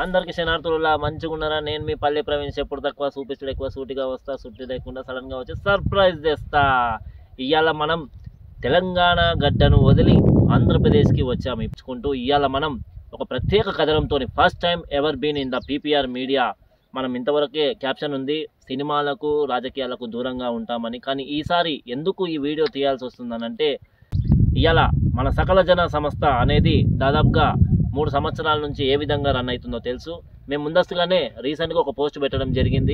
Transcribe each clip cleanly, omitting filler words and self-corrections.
అందరికి శనార్థులా మంచిగా ఉన్నారా? నేను మీ పల్లె ప్రవీణ్. ఎప్పుడు తక్కువ చూపించడం ఎక్కువ, సూటిగా వస్తా, సుట్టి లేకుండా సడన్గా వచ్చి సర్ప్రైజ్ చేస్తా. ఇవాళ మనం తెలంగాణ గడ్డను వదిలి ఆంధ్రప్రదేశ్కి వచ్చాము ఇచ్చుకుంటూ. ఇవాళ మనం ఒక ప్రత్యేక కథనంతో first time ever been in the PPR media. మనం ఇంతవరకే క్యాప్షన్ ఉంది, సినిమాలకు రాజకీయాలకు దూరంగా ఉంటామని. కానీ ఈసారి ఎందుకు ఈ వీడియో తీయాల్సి వస్తుందనంటే, ఇవాళ మన సకల జన సంస్థ అనేది దాదాపుగా 3 సంవత్సరాల నుంచి ఏ విధంగా రన్ అవుతుందో తెలుసు. మేము ముందస్తుగానే రీసెంట్గా ఒక పోస్ట్ పెట్టడం జరిగింది.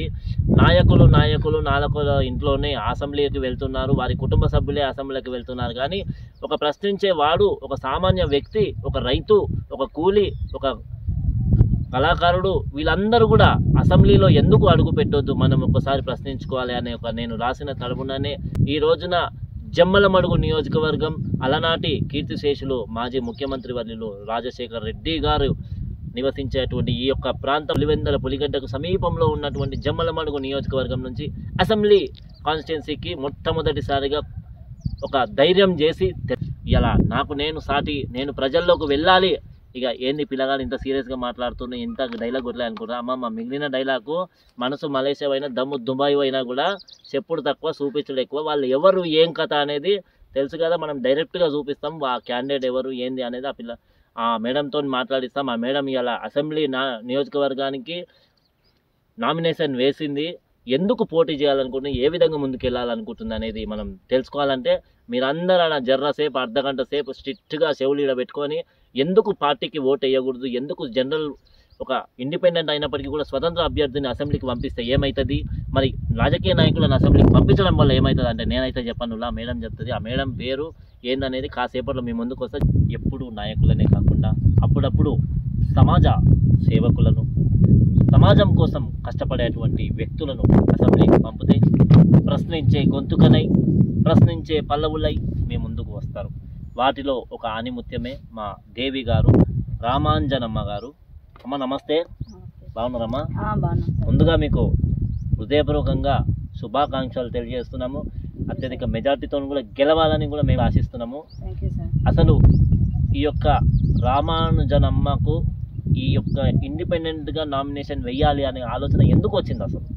నాయకుల ఇంట్లోనే అసెంబ్లీకి వెళ్తున్నారు, వారి కుటుంబ సభ్యులే అసెంబ్లీకి వెళ్తున్నారు. కానీ ఒక ప్రశ్నించేవాడు, ఒక సామాన్య వ్యక్తి, ఒక రైతు, ఒక కూలి, ఒక కళాకారుడు, వీళ్ళందరూ కూడా అసెంబ్లీలో ఎందుకు అడుగు పెట్టొద్దు, మనం ఒకసారి ప్రశ్నించుకోవాలి అనే నేను రాసిన తరపుననే ఈ రోజున జమ్మలమడుగు నియోజకవర్గం అలనాటి కీర్తిశేషులు మాజీ ముఖ్యమంత్రి వర్యులు రాజశేఖర్ రెడ్డి గారు నివసించేటువంటి ఈ యొక్క ప్రాంతం పులివెందుల పులిగడ్డకు సమీపంలో ఉన్నటువంటి జమ్మలమడుగు నియోజకవర్గం నుంచి అసెంబ్లీ కాన్స్టిట్యున్సీకి మొట్టమొదటిసారిగా ఒక ధైర్యం చేసి ఇలా నేను ప్రజల్లోకి వెళ్ళాలి. ఇక ఏంది పిల్లగాడు ఇంత సీరియస్గా మాట్లాడుతున్నా, ఇంత డైలాగ్ కొట్టలే అనుకుంటా. అమ్మమ్మ మిగిలిన డైలాగు మనసు మలేషియా అయినా దమ్ము దుబాయ్ అయినా కూడా చెప్పుడు తక్కువ చూపించడం ఎక్కువ. వాళ్ళు ఎవరు ఏం కథ అనేది తెలుసు కదా, మనం డైరెక్ట్గా చూపిస్తాం. ఆ క్యాండిడేట్ ఎవరు ఏంది అనేది ఆ మేడంతో మాట్లాడిస్తాం. ఆ మేడం ఇలా అసెంబ్లీ నియోజకవర్గానికి నామినేషన్ వేసింది, ఎందుకు పోటీ చేయాలనుకుంటుంది, ఏ విధంగా ముందుకు వెళ్ళాలనుకుంటుంది అనేది మనం తెలుసుకోవాలంటే మీరందరూ అలా జర్రసేపు అర్ధగంట సేపు స్ట్రిక్ట్గా చెవులీడ పెట్టుకొని ఎందుకు పార్టీకి ఓటు వేయకూడదు, ఎందుకు జనరల్ ఒక ఇండిపెండెంట్ అయినప్పటికీ కూడా స్వతంత్ర అభ్యర్థిని అసెంబ్లీకి పంపిస్తే ఏమవుతుంది, మరి రాజకీయ నాయకులను అసెంబ్లీకి పంపించడం వల్ల ఏమవుతుంది అంటే నేనైతే చెప్పను, మేడం చెప్తుంది. ఆ మేడం పేరు ఏందనేది కాసేపట్లో మీ ముందుకు వస్తే, ఎప్పుడు నాయకులనే కాకుండా అప్పుడప్పుడు సమాజ సేవకులను, సమాజం కోసం కష్టపడేటువంటి వ్యక్తులను అసెంబ్లీకి పంపితే ప్రశ్నించే గొంతుకనై, ప్రశ్నించే పల్లవులై మీ ముందుకు వస్తారు. వాటిలో ఒక ఆనిముత్యమే మా దేవి గారు, రామాంజనమ్మ గారు. అమ్మ నమస్తే, బాగున్నారమ్మా? ముందుగా మీకు హృదయపూర్వకంగా శుభాకాంక్షలు తెలియజేస్తున్నాము. అత్యధిక మెజార్టీతో కూడా గెలవాలని కూడా మేము ఆశిస్తున్నాము. అసలు ఈ యొక్క రామానుజనమ్మకు ఈ యొక్క ఇండిపెండెంట్గా నామినేషన్ వెయ్యాలి అనే ఆలోచన ఎందుకు వచ్చింది? అసలు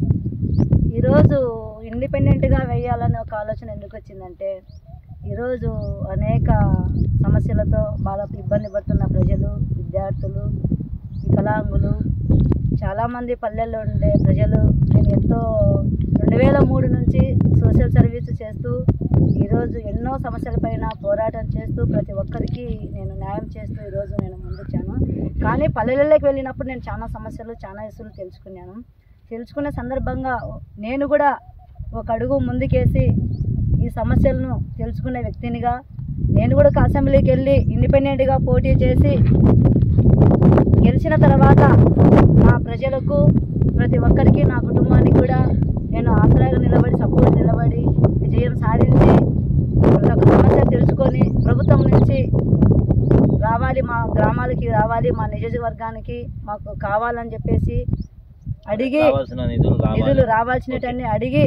ఈరోజు ఇండిపెండెంట్గా వెయ్యాలనే ఒక ఆలోచన ఎందుకు వచ్చిందంటే, ఈరోజు అనేక సమస్యలతో బాగా ఇబ్బంది పడుతున్న ప్రజలు, విద్యార్థులు, వికలాంగులు, చాలామంది పల్లెల్లో ఉండే ప్రజలు, నేను ఎంతో 2003 నుంచి సోషల్ సర్వీస్ చేస్తూ ఈరోజు ఎన్నో సమస్యలపైన పోరాటం చేస్తూ ప్రతి ఒక్కరికి నేను న్యాయం చేస్తూ ఈరోజు నేను ముందుచ్చాను. కానీ పల్లెలలోకి వెళ్ళినప్పుడు నేను చాలా సమస్యలు, చాలా ఇష్యూలు తెలుసుకునే సందర్భంగా నేను కూడా ఒక అడుగు ముందుకేసి ఈ సమస్యలను తెలుసుకునే వ్యక్తినిగా నేను కూడా అసెంబ్లీకి వెళ్ళి ఇండిపెండెంట్గా పోటీ చేసి గెలిచిన తర్వాత నా ప్రజలకు, ప్రతి ఒక్కరికి, నా కుటుంబానికి కూడా నేను ఆసరాగా నిలబడి, సపోర్ట్ నిలబడి విజయం సాధించి ఒక సమస్య తెలుసుకొని ప్రభుత్వం నుంచి రావాలి, మా గ్రామాలకి రావాలి, మా నియోజకవర్గానికి మాకు కావాలని చెప్పేసి అడిగి, నిధులు రావాల్సినవన్నీ అడిగి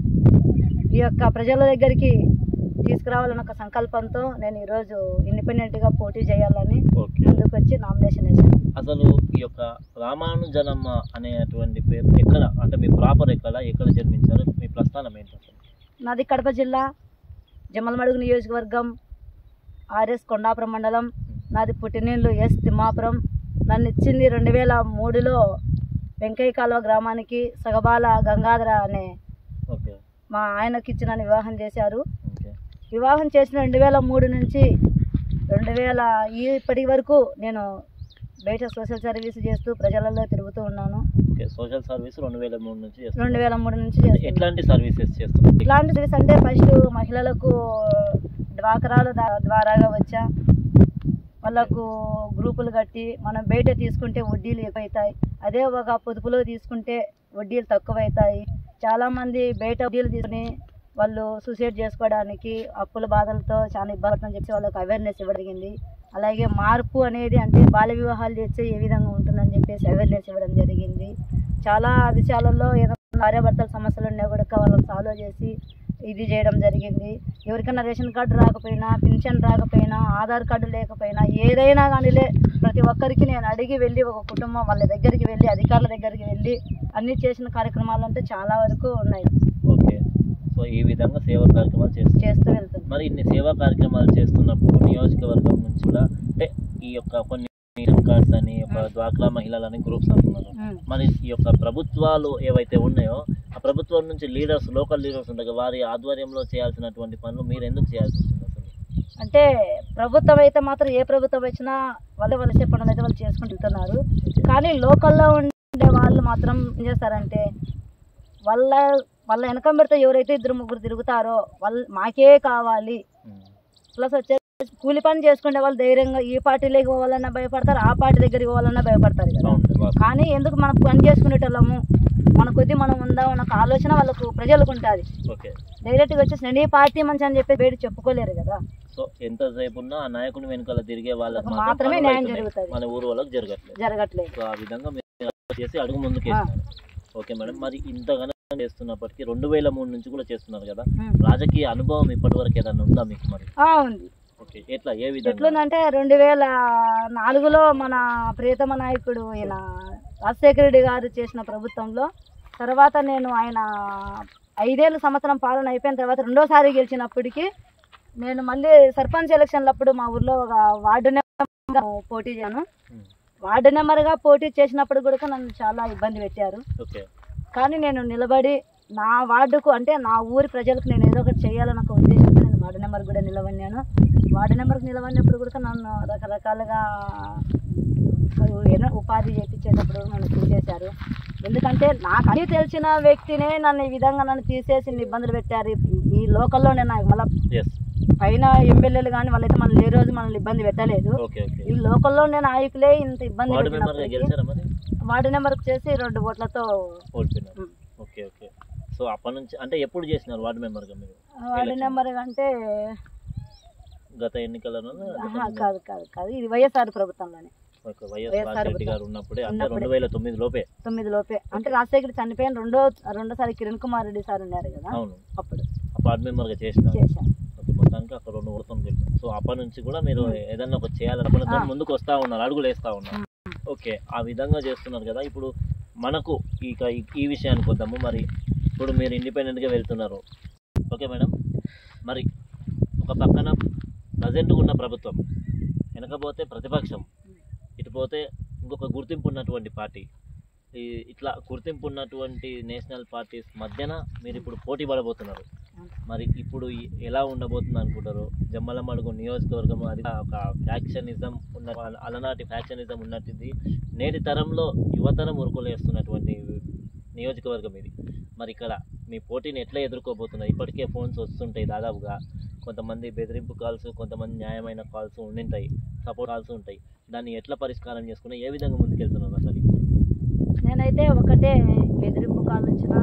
ఈ యొక్క ప్రజల దగ్గరికి తీసుకురావాలని ఒక సంకల్పంతో నేను ఈరోజు ఇండిపెండెంట్గా పోటీ చేయాలని ముందుకు వచ్చి నామినేషన్ వేసాను. అసలు ఈ యొక్క రామానుజనమ్మ అనేటువంటి పేరు ఎక్కడ, అంటే మీ ప్రాపర్ ఎక్కడ జన్మించారు, మీ ప్రస్థానం ఏంటి? నాది కడప జిల్లా జమ్మలమడుగు నియోజకవర్గం, ఆర్ఎస్ కొండాపురం మండలం. నాది పుట్టినీళ్ళు ఎస్ తిమ్మాపురం. నన్ను ఇచ్చింది 2003లో వెంకయ్య కాలువ గ్రామానికి సగబాల గంగాధర అనే మా ఆయనకి ఇచ్చి నన్ను వివాహం చేశారు. వివాహం చేసిన 2003 నుంచి 2000 ఇప్పటి వరకు నేను బయట సోషల్ సర్వీస్ చేస్తూ ప్రజలలో తిరుగుతూ ఉన్నాను. సోషల్ సర్వీస్ 2003 నుంచి ఎట్లాంటి సర్వీసెస్ చేస్తున్నాను? ఇట్లాంటి సర్వీస్ అంటే ఫస్ట్ మహిళలకు డ్వాక్రాల ద్వారాగా వచ్చా, వాళ్ళకు గ్రూపులు కట్టి మనం బయట తీసుకుంటే వడ్డీలు ఎక్కువవుతాయి, అదే ఒక పొదుపులో తీసుకుంటే వడ్డీలు తక్కువవుతాయి. చాలామంది బయట వడ్డీలు తీసుకుని వాళ్ళు సూసైడ్ చేసుకోవడానికి, అప్పుల బాధలతో చాలా ఇబ్బంది చెప్పి వాళ్ళకి అవేర్నెస్ ఇవ్వగలిగింది. అలాగే మార్పు అనేది అంటే బాల్య వివాహాలు చేస్తే ఏ విధంగా ఉంటుందని చెప్పేసి అవేర్నెస్ ఇవ్వడం జరిగింది. చాలా విషయాలలో ఏదైనా భార్యాభర్తల సమస్యలు ఉన్నా కూడా వాళ్ళని సాల్వ్ చేసి ఇది చేయడం జరిగింది. ఎవరికైనా రేషన్ కార్డు రాకపోయినా, పింఛన్ రాకపోయినా, ఆధార్ కార్డు లేకపోయినా, ఏదైనా కానీ ప్రతి ఒక్కరికి నేను అడిగి వెళ్ళి ఒక కుటుంబం వాళ్ళ దగ్గరికి వెళ్ళి అధికారుల దగ్గరికి వెళ్ళి అన్ని చేసిన కార్యక్రమాలు అంటే చాలా వరకు ఉన్నాయి. ఓకే. సో ఈ విధంగా సేవా కార్యక్రమాలు చేస్తూ వెళ్తాను. మరి ఇన్ని సేవా కార్యక్రమాలు చేస్తున్నప్పుడు నియోజకవర్గం నుంచి కూడా అంటే ఈ యొక్క కొన్ని కార్డ్స్ అని ఒక డ్వాక్రా మహిళలని గ్రూప్స్ అంటున్నారు. మరి ఈ యొక్క ప్రభుత్వాలు ఏవైతే ఉన్నాయో ఆ ప్రభుత్వం నుంచి లోకల్ లీడర్స్ ఉంటాయి, వారి ఆధ్వర్యంలో చేయాల్సినటువంటి పనులు మీరు ఎందుకు చేయాల్సి వస్తుంది అసలు? అంటే ప్రభుత్వం అయితే మాత్రం ఏ ప్రభుత్వం వచ్చినా వలసే పనులు అయితే వాళ్ళు చేసుకుంటున్నారు. కానీ లోకల్లో ఉండే వాళ్ళు మాత్రం ఏం చేస్తారంటే వాళ్ళ వెనకం పెడితే ఎవరైతే 2-3 తిరుగుతారో మాకే కావాలి, ప్లస్ వచ్చే కూలి పని చేసుకునే వాళ్ళు ధైర్యంగా ఈ పార్టీలోకి పోవాలన్నా భయపడతారు, ఆ పార్టీ దగ్గరికి పోవాలన్నా భయపడతారు కదా. కానీ ఎందుకు మనకు పని చేసుకునేటోళ్ళము, మన కొద్ది మనం ఉందా ఒక ఆలోచన వాళ్ళకు ప్రజలకు ఉంటుంది. డైరెక్ట్గా వచ్చేసి నేను ఈ పార్టీ మంచి అని చెప్పి బయట చెప్పుకోలేరు కదా. సో ఎంతసేపు ఉన్నా ఆ నాయకుని వెనుకాల తిరిగే వాళ్ళకి మాత్రమే న్యాయం జరుగుతుంది, మన ఊరు వాళ్ళకి జరగట్లేదు. సో ఆ విధంగా మీరు చేసి అడుగు ముందుకు వేస్తున్నారు. ఓకే మేడం, మరి ఇంతగానో చేస్తున్నప్పటికీ 2003 నుంచి కూడా చేస్తున్నారు కదా, రాజకీయ అనుభవం ఇప్పటి వరకు ఏదైనా ఉందా మీకు? మరి ఉంది. ఎట్లుందంటే 2004లో మన ప్రియతమ నాయకుడు ఆయన రాజశేఖర రెడ్డి గారు చేసిన ప్రభుత్వంలో తర్వాత నేను ఆయన 5 సంవత్సరం పాలన అయిపోయిన తర్వాత రెండోసారి గెలిచినప్పటికీ నేను మళ్ళీ సర్పంచ్ ఎలక్షన్లప్పుడు మా ఊర్లో ఒక వార్డు నెంబర్గా పోటీ చేయను. వార్డు నెంబర్గా పోటీ చేసినప్పుడు కూడా నన్ను చాలా ఇబ్బంది పెట్టారు. కానీ నేను నిలబడి నా వార్డుకు అంటే నా ఊరి ప్రజలకు నేను ఏదో ఒకటి చేయాలని ఒక ఉద్దేశంతో నేను వార్డు నెంబర్ కూడా నిలబడినాను. వార్డు నెంబర్కి నిలబడినప్పుడు కూడా నన్ను రకరకాలుగా ఉపాధి చేయించేటప్పుడు నన్ను తీసేశారు. ఎందుకంటే నాకు అన్నీ తెలిసిన వ్యక్తినే నన్ను ఈ విధంగా నన్ను తీసేసి ఇబ్బందులు పెట్టారు. ఈ లోకల్లో నేను మళ్ళీ పైన ఎమ్మెల్యేలు కానీ వాళ్ళైతే మనం ఏ రోజు మనల్ని ఇబ్బంది పెట్టలేదు. ఈ లోకల్లో నేను నాయకులే ఇంత ఇబ్బంది వార్డు నెంబర్కి చేసి 2 ఓట్లతో ఓడిపోయినారు. సో అప్పటి నుంచి అంటే ఎప్పుడు చేసినారు వార్డు మెంబర్? వార్డు నెంబర్ అంటే గత ఎన్నికలను కాదు ఇది వైఎస్ఆర్ ప్రభుత్వంలోనే. వైఎస్ఆర్ రెడ్డి గారు ఉన్నప్పుడే అంటే 2009 లోపే అంటే రాజశేఖర్ చనిపోయిన రెండోసారి కిరణ్ కుమార్ రెడ్డి సార్ ఉన్నారు కదా, అప్పుడు వార్డు మెంబర్ గా చేశారు. మొత్తానికి అక్కడ 2 ఓట్లతో గెలిచారు. సో అప్పటి నుంచి కూడా మీరు ఏదన్నా ఒక చేయాలనుకున్న ముందుకు వస్తా ఉన్నారు, అడుగులు వేస్తా ఉన్నారు. ఓకే, ఆ విధంగా చేస్తున్నారు కదా. ఇప్పుడు మనకు ఈ విషయానికి వద్దాము. మరి ఇప్పుడు మీరు ఇండిపెండెంట్గా వెళ్తున్నారు. ఓకే మేడం, మరి ఒక పక్కన ప్రజెంట్గా ఉన్న ప్రభుత్వం, వెనకపోతే ప్రతిపక్షం, ఇటు పోతే ఇంకొక గుర్తింపు ఉన్నటువంటి పార్టీ, ఇట్లా గుర్తింపు ఉన్నటువంటి నేషనల్ పార్టీస్ మధ్యన మీరు ఇప్పుడు పోటీ పడబోతున్నారు. మరి ఇప్పుడు ఎలా ఉండబోతుంది అనుకుంటారు? జమ్మలమడుగు నియోజకవర్గం అది ఒక ఫ్యాక్షనిజం అలనాటి ఫ్యాక్షనిజం ఉన్నట్టుంది. నేటి తరంలో యువతరం ఉరుకులేస్తున్నటువంటి నియోజకవర్గం ఇది. మరి ఇక్కడ మీ పోటీని ఎట్లా ఎదుర్కోబోతున్నారు? ఇప్పటికే ఫోన్స్ వస్తుంటాయి దాదాపుగా, కొంతమంది బెదిరింపు కాల్స్, కొంతమంది న్యాయమైన కాల్స్ ఉండింటాయి, సపోర్ట్ కాల్స్ ఉంటాయి. దాన్ని ఎట్లా పరిష్కారం చేసుకుని ఏ విధంగా ముందుకెళ్తున్నారు అసలు? నేనైతే ఒకటే, బెదిరింపు కాల్ వచ్చినా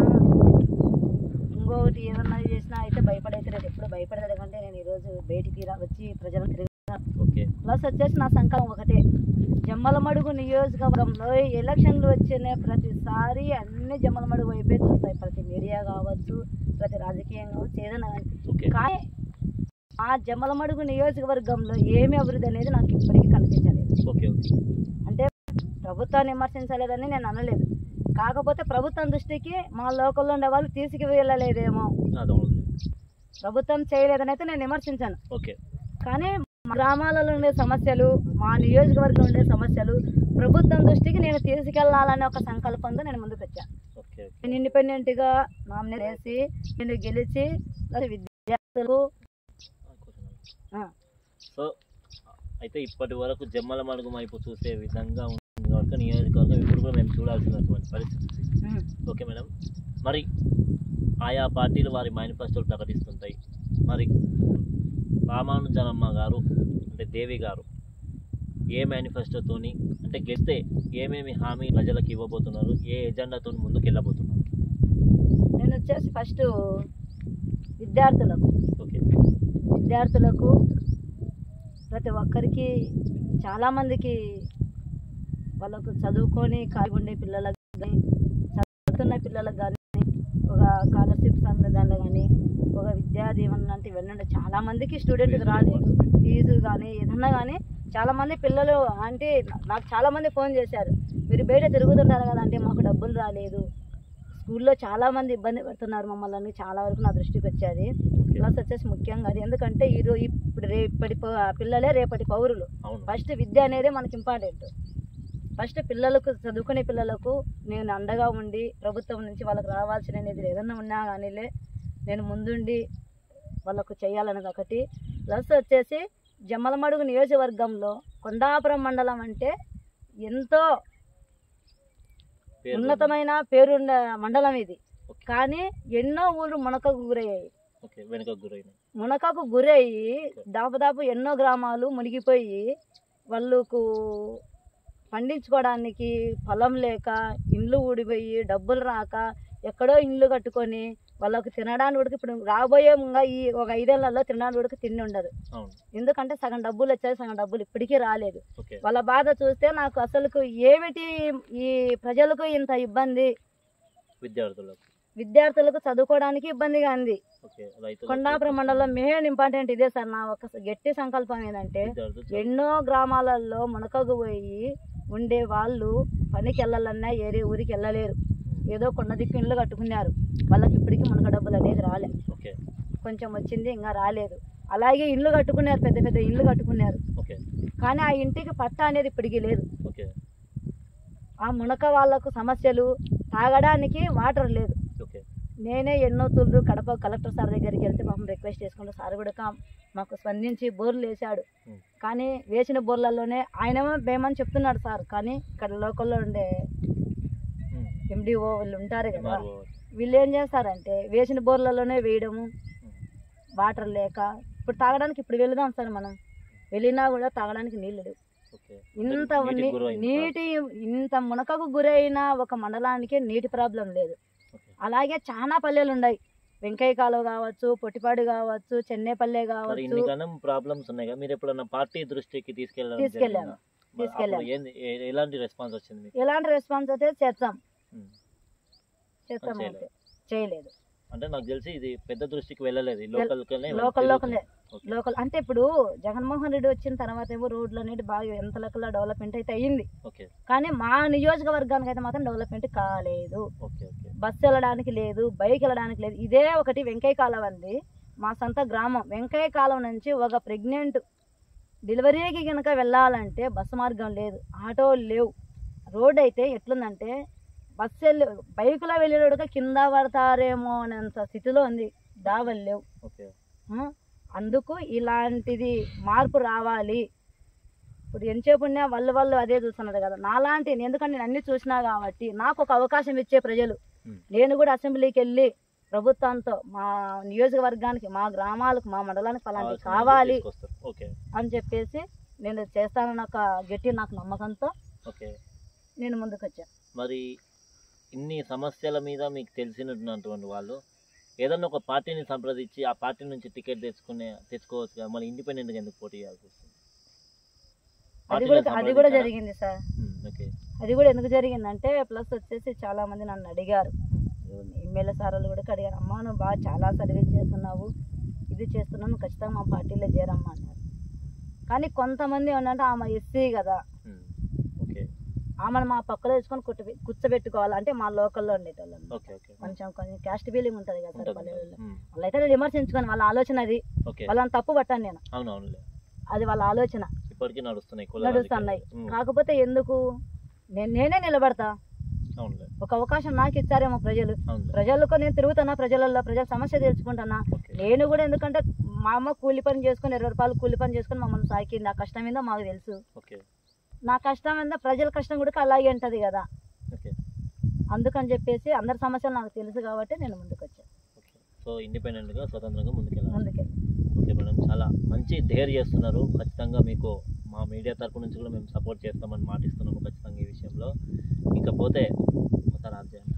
ఇంకొకటి ఏదన్నా చేసినా అయితే భయపడైతే ఎప్పుడు భయపడేది కంటే నేను ఈరోజు బయటికి వచ్చి ప్రజలను తిరిగినాను. ప్లస్ వచ్చేసి నా సంకల్పం ఒకటే, జమ్మలమడుగు నియోజకవర్గంలో ఎలక్షన్లు వచ్చిన ప్రతిసారి అన్ని జమ్మలమడుగు వైపే చూస్తాయి, ప్రతి మీడియా కావచ్చు, ప్రతి రాజకీయం కావచ్చు, ఏదైనా కానీ ఆ జమ్మలమడుగు నియోజకవర్గంలో ఏమి అభివృద్ధి అనేది నాకు ఇప్పటికీ కనిపించలేదు. అంటే ప్రభుత్వాన్ని విమర్శించలేదని నేను అనలేదు, కాకపోతే ప్రభుత్వం దృష్టికి మా లోకల్లో ఉండే వాళ్ళు తీసుకువెళ్ళలేదేమో, ప్రభుత్వం చేయలేదని అయితే నేను విమర్శించాను. కానీ గ్రామాలలో ఉండే సమస్యలు, మా నియోజకవర్గంలో ఉండే సమస్యలు ప్రభుత్వం దృష్టికి నేను తీసుకెళ్లాలనే ఒక సంకల్పంతో నేను ముందుకు వచ్చాను. నేను ఇండిపెండెంట్గా నామినేట్ చేసి నేను గెలిచి విద్యార్థులు. సో అయితే ఇప్పటి వరకు జమ్మలమడుగు వైపు చూసే విధంగా ఉంది కాబట్టి నియోజకవర్గం ఇప్పుడు కూడా మేము చూడాల్సినటువంటి పరిస్థితి. ఓకే మేడం, మరి ఆయా పార్టీలు వారి మేనిఫెస్టోలు ప్రకటిస్తుంటాయి. మరి రామానుజనమ్మ గారు అంటే దేవి గారు ఏ మేనిఫెస్టోతోని అంటే గెలిస్తే ఏమేమి హామీ ప్రజలకు ఇవ్వబోతున్నారు, ఏ ఎజెండాతో ముందుకు వెళ్ళబోతున్నారు? నేను వచ్చేసి ఫస్ట్ విద్యార్థులకు ప్రతి ఒక్కరికి, చాలామందికి వాళ్ళకు చదువుకొని ఖాళీ ఉండే పిల్లలకు కానీ, చదువుతున్న పిల్లలకు కానీ ఒక స్కాలర్షిప్స్ దానిలో కానీ, ఒక విద్యా దీవెన లాంటి ఇవన్నీ చాలా మందికి స్టూడెంట్కి రాలేదు. ఫీజు కానీ ఏదన్నా కానీ చాలా మంది పిల్లలు అంటే నాకు చాలా మంది ఫోన్ చేశారు, మీరు బయట తిరుగుతుంటారు కదా అంటే మాకు డబ్బులు రాలేదు, స్కూల్లో చాలా మంది ఇబ్బంది పడుతున్నారు మమ్మల్ని చాలా వరకు నా దృష్టికి వచ్చేది. ప్లస్ వచ్చేసి ముఖ్యంగా అది ఎందుకంటే ఇప్పటి పిల్లలే రేపటి పౌరులు. ఫస్ట్ విద్య అనేది మనకి ఇంపార్టెంట్. ఫస్ట్ పిల్లలకు చదువుకునే పిల్లలకు నేను అండగా ఉండి ప్రభుత్వం నుంచి వాళ్ళకి రావాల్సిన నిధులు ఏదన్నా ఉన్నా కానీలే నేను ముందుండి వాళ్ళకు చేయాలనేది ఒకటి. ప్లస్ వచ్చేసి జమ్మలమడుగు నియోజకవర్గంలో కొండాపురం మండలం అంటే ఎంతో ఉన్నతమైన పేరున్న మండలం ఇది. కానీ ఎన్నో ఊళ్ళు మునకకు గురయ్యాయి. మునకకు గురయ్యి దాదాపు ఎన్నో గ్రామాలు మునిగిపోయి వాళ్ళకు పండించుకోవడానికి పొలం లేక ఇండ్లు ఊడిపోయి డబ్బులు రాక ఎక్కడో ఇండ్లు కట్టుకొని వాళ్ళకు తినడానికి కూడా ఇప్పుడు రాబోయే ఈ ఒక 5 ఏళ్లలో తినడానికి కూడా తిండి ఉండదు. ఎందుకంటే సగం డబ్బులు వచ్చాయి, సగం డబ్బులు ఇప్పటికీ రాలేదు. వాళ్ళ బాధ చూస్తే నాకు అసలుకు ఏమిటి ఈ ప్రజలకు ఇంత ఇబ్బంది, విద్యార్థులకు చదువుకోవడానికి ఇబ్బందిగా ఉంది. కొండాపురం మండలం మెయిన్ ఇంపార్టెంట్ ఇదే సార్. నా ఒక గట్టి సంకల్పం ఏంటంటే ఎన్నో గ్రామాలలో మునకకు పోయి ఉండే వాళ్ళు పనికి వెళ్ళాలన్నా ఏరే ఊరికి వెళ్ళలేరు. ఏదో కొండ దిక్కు ఇండ్లు కట్టుకున్నారు, వాళ్ళకి ఇప్పటికీ మునక డబ్బులు అనేది రాలేదు. కొంచెం వచ్చింది, ఇంకా రాలేదు. అలాగే ఇండ్లు కట్టుకున్నారు, పెద్ద పెద్ద ఇండ్లు కట్టుకున్నారు, కానీ ఆ ఇంటికి పట్టా అనేది ఇప్పటికీ లేదు. ఆ మునక వాళ్ళకు సమస్యలు, తాగడానికి వాటర్ లేదు. నేనే ఎన్నో తూర్లు కడప కలెక్టర్ సార్ దగ్గరికి వెళ్తే పాపం రిక్వెస్ట్ చేసుకుంటే సార్ కూడా మాకు స్పందించి బోర్లు వేశాడు. కానీ వేసిన బోర్లలోనే ఆయనేమో వేయమని చెప్తున్నాడు సార్, కానీ ఇక్కడ లోకల్లో ఉండే ఎండిఓ వాళ్ళు ఉంటారు కదా, వీళ్ళు ఏం చేస్తారంటే వేసిన బోర్లలోనే వేయడము, వాటర్ లేక ఇప్పుడు తాగడానికి ఇప్పుడు వెళదాం సార్, మనం వెళ్ళినా కూడా తాగడానికి నీళ్ళు లేవు. ఇంత మునకకు గురైన ఒక మండలానికి నీటి ప్రాబ్లం లేదు. అలాగే చాలా పల్లెలు ఉన్నాయి, వెంకయ్య కాలువ కావచ్చు, పొట్టిపాడు కావచ్చు, చెన్నైపల్లె కావచ్చు. ప్రాబ్లమ్స్ ఉన్నాయి. మీరు ఎప్పుడన్నా పార్టీ దృష్టికి తీసుకెళ్ళాను. ఎలాంటి రెస్పాన్స్ వచ్చింది? ఎలాంటి రెస్పాన్స్ అయితే చేస్తాం అంటే చేయలేదు. అంటే నాకు తెలిసి ఇది పెద్ద దృష్టికి వెళ్ళలేదు, లోకల్ అంటే ఇప్పుడు జగన్మోహన్ రెడ్డి వచ్చిన తర్వాత ఏమో రోడ్లు అనేది బాగా ఎంత లెక్కల డెవలప్మెంట్ అయితే అయ్యింది. కానీ మా నియోజకవర్గానికి అయితే మాత్రం డెవలప్మెంట్ కాలేదు. బస్సు వెళ్ళడానికి లేదు, బైక్ వెళ్ళడానికి లేదు. ఇదే ఒకటి వెంకయ్య కాలువ అంది, మా సొంత గ్రామం. వెంకయ్య కాలువ నుంచి ఒక ప్రెగ్నెంట్ డెలివరీకి కనుక వెళ్ళాలంటే బస్సు మార్గం లేదు, ఆటోలు లేవు. రోడ్ అయితే ఎట్లుందంటే బస్సు బైకులో వెళ్ళేటోడుగా కింద పడతారేమో అనేంత స్థితిలో ఉంది, దావలు లేవు. అందుకు ఇలాంటిది మార్పు రావాలి. ఇప్పుడు ఎంతసేపు ఉన్నా వాళ్ళు అదే చూస్తున్నారు కదా, నాలాంటి. ఎందుకంటే నేను అన్ని చూసినా కాబట్టి నాకు ఒక అవకాశం ఇచ్చే ప్రజలు, నేను కూడా అసెంబ్లీకి వెళ్ళి ప్రభుత్వంతో మా నియోజకవర్గానికి, మా గ్రామాలకు, మా మండలానికి అలాంటివి కావాలి అని చెప్పేసి నేను చేస్తానన్న ఒక గట్టి నాకు నమ్మకంతో నేను ముందుకు వచ్చాను. మరి ఇన్ని సమస్యల మీద మీకు తెలిసినటువంటి వాళ్ళు ఏదన్నా ఒక పార్టీని సంప్రదించి ఆ పార్టీ నుంచి టికెట్ తెచ్చుకోవచ్చు కదా, మళ్ళీ ఇండిపెండెంట్గా ఎందుకు పోటీ చేయాల్సి వస్తుంది? అది కూడా జరిగింది సార్. అది కూడా ఎందుకు జరిగిందంటే ప్లస్ వచ్చేసి చాలా మంది నన్ను అడిగారు, ఎమ్మెల్యే సార్లు కూడా అడిగారు, అమ్మా నువ్వు బాగా చాలా సర్వీస్ చేస్తున్నావు, ఇది చేస్తున్నావు, నువ్వు ఖచ్చితంగా మా పార్టీలో చేరమ్మా అన్నారు. కానీ కొంతమంది ఏంటంటే ఆమె ఎస్సీ కదా, ఆమెను మా పక్కలో వేసుకొని కూర్చోబెట్టుకోవాలి, అంటే మా లోకల్లో ఉండేటోళ్ళని కొంచెం క్యాస్ట్ ఫీలింగ్ ఉంటుంది కదా సార్ పల్లెల్లో. వాళ్ళైతే నేను విమర్శించుకొని వాళ్ళ ఆలోచన అది, వాళ్ళని తప్పు పట్టాను నేను, అది వాళ్ళ ఆలోచన నడుస్తున్నాయి. కాకపోతే ఎందుకు నేనే నిలబడతా, ఒక అవకాశం నాకు ఇచ్చారేమో ప్రజలకు నేను తిరుగుతున్నా, ప్రజల సమస్య తెలుసుకుంటున్నా. నేను కూడా ఎందుకంటే మా అమ్మ కూలి పని చేసుకుని 20 రూపాయలు కూలి పని చేసుకుని మమ్మల్ని సాకింది. ఆ కష్టం ఏందో మాకు తెలుసు, నా కష్టం ఏందో ప్రజల కష్టం కూడా అలాగే ఉంటుంది కదా. అందుకని చెప్పేసి అందరి సమస్యలు నాకు తెలుసు కాబట్టి నేను ముందుకు వచ్చాను. సో ఇండిపెండెంట్గా స్వతంత్రంగా ముందుకెళ్ళాలి. ఓకే మేడం, చాలా మంచి డేర్ చేస్తున్నారు. ఖచ్చితంగా మీకు మా మీడియా తరపు నుంచి కూడా మేము సపోర్ట్ చేస్తామని మాటిస్తున్నాము ఖచ్చితంగా ఈ విషయంలో. ఇకపోతే రాజ్యం